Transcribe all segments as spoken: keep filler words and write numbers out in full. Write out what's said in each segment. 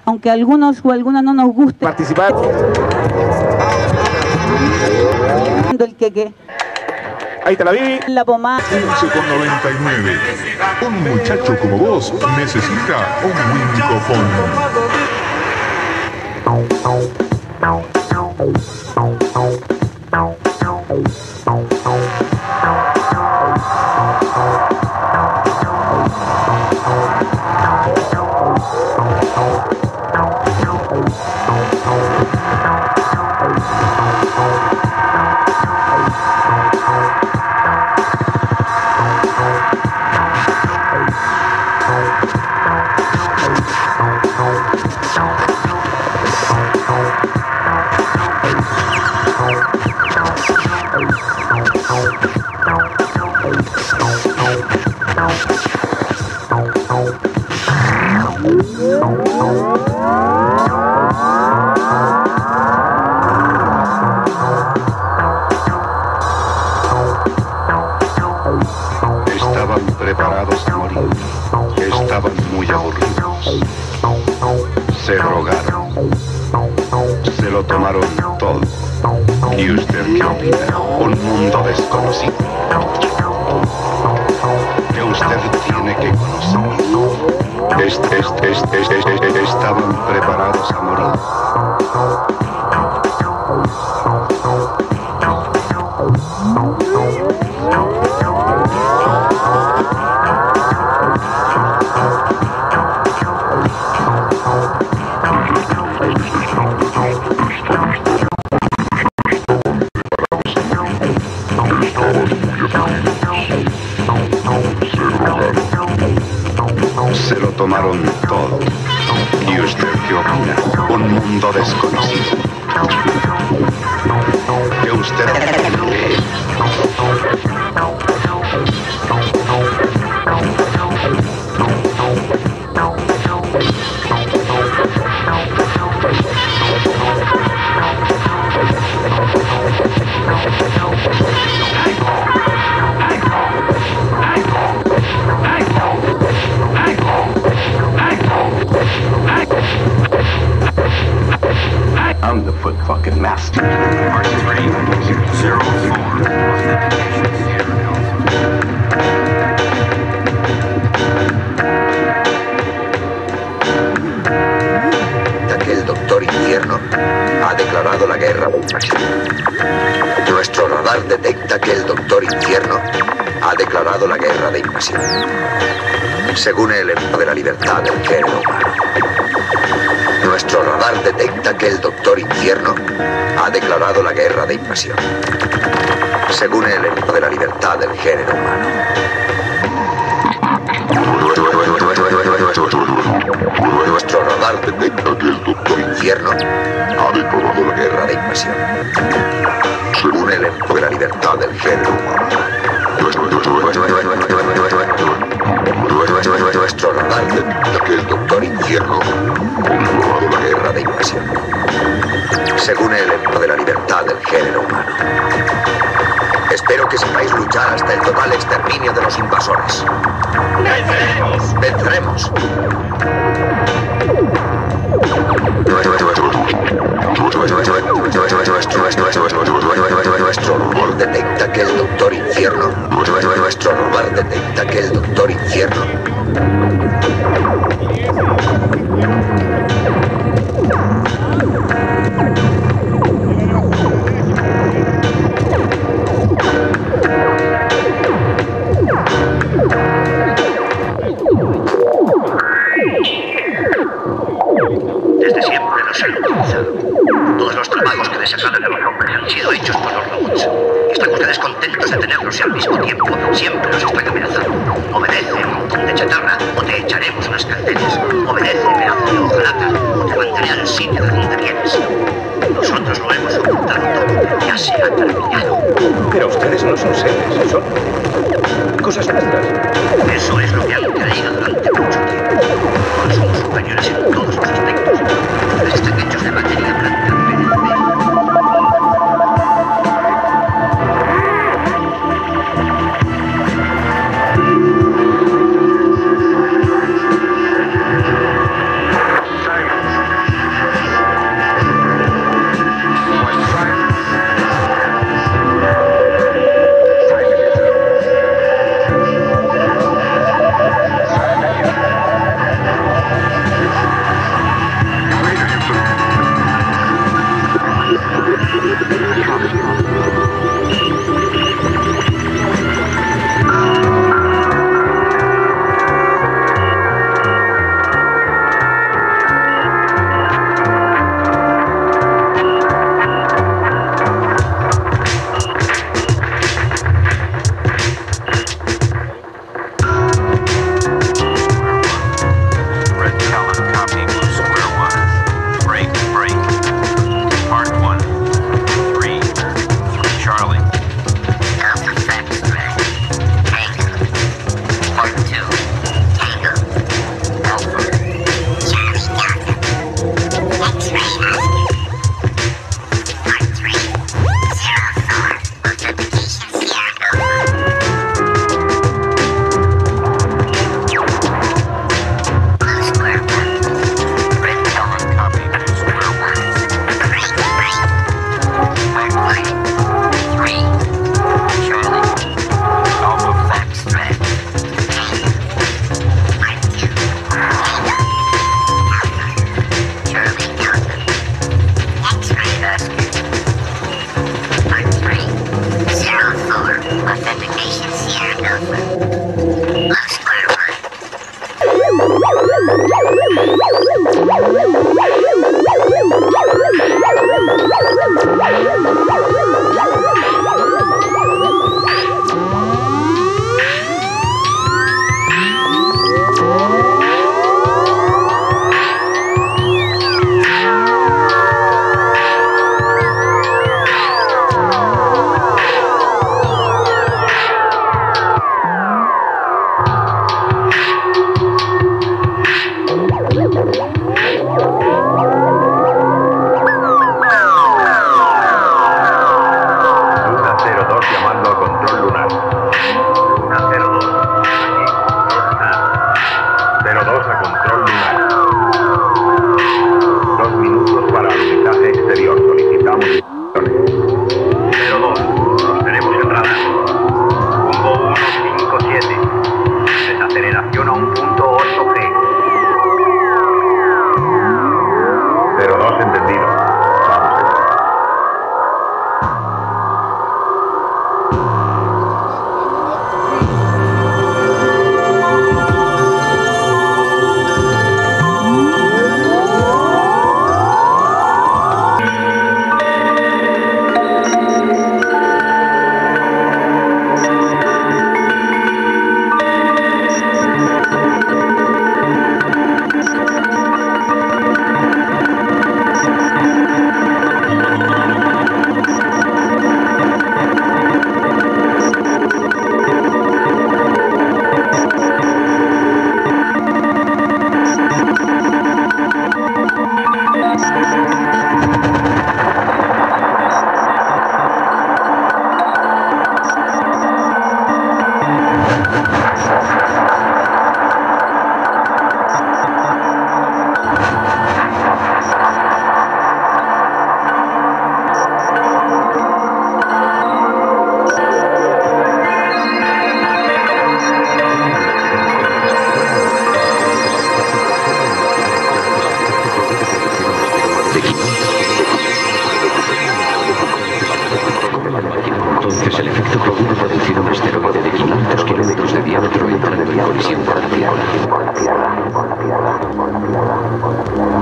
aunque a algunos o a algunas no nos guste. Participar. El queque. Ahí te la vi. La pomada. once con noventa y nueve. Un muchacho como vos necesita un Wincofon. Estaban preparados a morir. Estaban muy aburridos. Se drogaron. Se lo tomaron todo. ¿Y usted qué opina? Un mundo desconocido que usted tiene que conocer. Este, este, este, este, este, este, estaban preparados a morir. Se lo tomaron todo. ¿Y usted qué opina? Un mundo desconocido que usted... I'm the foot fucking master. Marching ready. Zero four. Que el Doctor Infierno ha declarado la guerra. Nuestro radar detecta que el Doctor Infierno ha declarado la guerra de invasión. Según el emblema de la libertad del género humano. Nuestro radar detecta que el Doctor Infierno ha declarado la guerra de invasión. Según el emblema de la libertad del género humano. Nuestro radar detecta que el Doctor Infierno ha declarado la guerra de invasión. Según el emblema de la libertad del género humano. Nuestro radar detecta que el Doctor Infierno ha declarado la guerra de invasión. Según el emblema de la libertad del género humano. Espero que sepáis luchar hasta el total exterminio de los invasores. ¡Venceremos! ¡Venceremos! Nuestro radar detecta que el Doctor Infierno. Nuestro radar detecta que el Doctor Infierno. Desde siempre los han utilizado. Todos los trabajos que desagradan a los hombres han sido hechos por los robots. Están ustedes contentos de tenerlos y al mismo tiempo siempre los están amenazando. Obedece, montón de chatarra, o te echaremos unas candelas. Obedece, pedazo de hojalata, o te mandaré al sitio de donde vienes. Nosotros lo hemos ocultado todo, ya se ha terminado. Pero ustedes no son seres, son cosas nuestras. Eso es lo que han creído durante mucho tiempo. No somos superiores en todos los aspectos. Ustedes están hechos de materia blanca. Silence.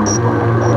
más.